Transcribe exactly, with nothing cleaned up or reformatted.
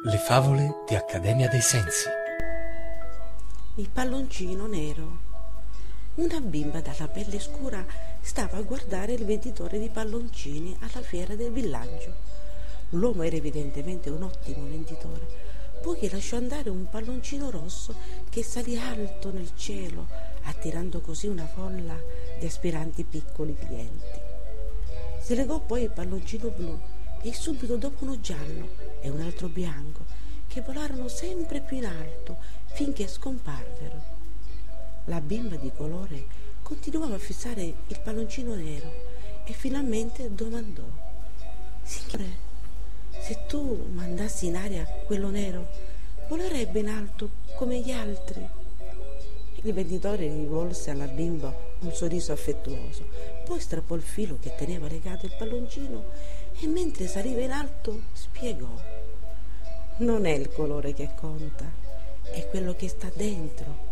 Le favole di Accademia dei Sensi. Il palloncino nero. Una bimba dalla pelle scura stava a guardare il venditore di palloncini alla fiera del villaggio. L'uomo era evidentemente un ottimo venditore, poiché lasciò andare un palloncino rosso che salì alto nel cielo, attirando così una folla di aspiranti piccoli clienti. Si legò poi il palloncino blu e subito dopo uno giallo e un altro bianco, che volarono sempre più in alto finché scomparvero. La bimba di colore continuava a fissare il palloncino nero e finalmente domandò: «Signore, se tu mandassi in aria quello nero, volerebbe in alto come gli altri?» Il venditore rivolse alla bimba un sorriso affettuoso, poi strappò il filo che teneva legato il palloncino e mentre saliva in alto spiegò: «Non è il colore che conta, è quello che sta dentro